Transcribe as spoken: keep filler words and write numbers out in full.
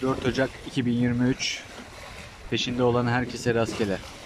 dört Ocak iki bin yirmi üç. Peşinde olan herkese rastgele.